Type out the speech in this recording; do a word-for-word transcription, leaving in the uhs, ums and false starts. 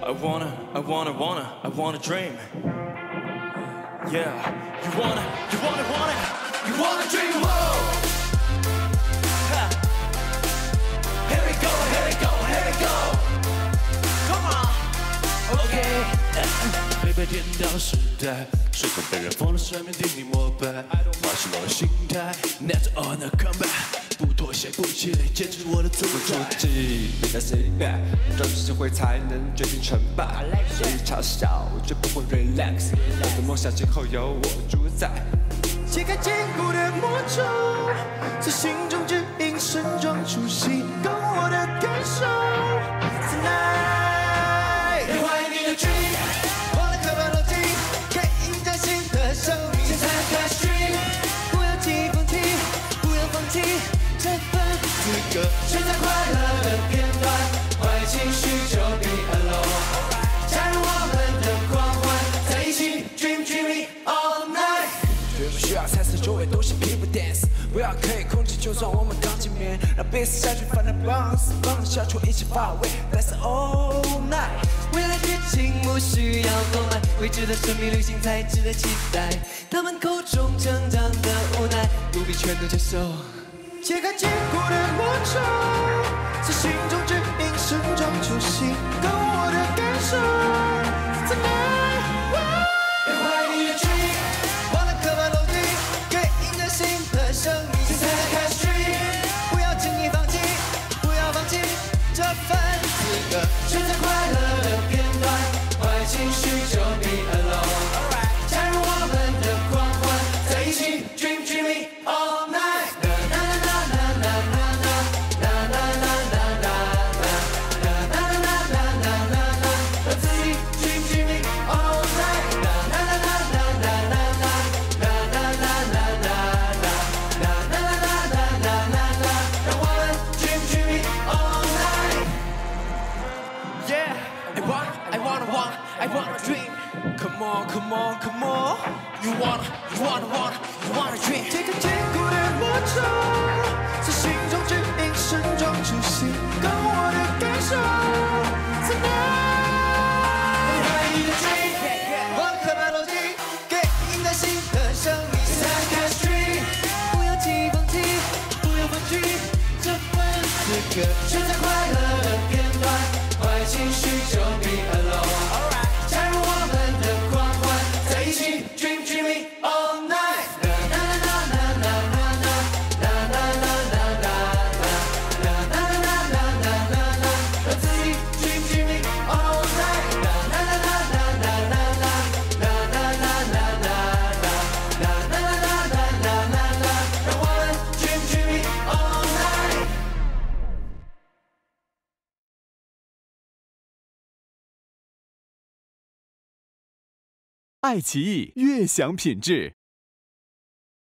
I wanna, I wanna, wanna, I wanna dream. Yeah, you wanna, you wanna, wanna, you wanna dream. Whoa. Ha. Here we go, here we go, here we go. Come on, okay. 被被颠倒时代，时刻被人封了生命，听你膜拜，马上我的心态 ，Never on a comeback。 不妥协，不气馁，坚持我的自我出击，别再 sit back， 专注机会才能决定成败。所以嘲笑，我绝不会 relax。我的梦想今后由我主宰。 揭开坚固的魔咒，在心中指引盛装出席，跟我的感受。Tonight， 别怀疑你的 dream， 忘了刻板逻辑，给迎接新的生命。现在开始 dream， 不要急放弃，不要放弃。 这份资格，选择快乐的片段，坏情绪就 be alone。加入我们的狂欢，在一起 dream dream all night。 绝不需要彩色，周围都是 people dance。不要刻意控制，就算我们刚见面，让彼此下去，反正 bounce bounce， 消除一切乏味。That's all night。 未来剧情不需要多买，未知的生命旅行才值得期待。他们口中成长的无奈，不必全都接受。 揭开坚固的魔咒，在心中指引盛装出席，跟我的感受。Tonight， 别怀疑你的 dream， 忘了刻板逻辑，给迎着新的生命。现在开始 dream， 不要轻易放弃，不要放弃这份资格，选择快乐的片段，坏情绪就 be alone。加入我们的狂欢，在一起 dream dream all night。 I wanna dream, come on, come on, come on. You wanna, you wanna, wanna, you wanna dream. 揭开坚固的魔咒，在心中指引盛装出席，跟我的感受。Tonight， 别怀疑你的 dream， 忘了刻板逻辑，给迎接新的生命。现在开始 dream， 不要急放弃，不要放弃这份资格，选择快乐的片段，坏情绪就 be alone。 Dream dreaming all night。 让自己 dream dreaming all night。 让我们 dream dreaming all night。 爱奇艺悦享品质。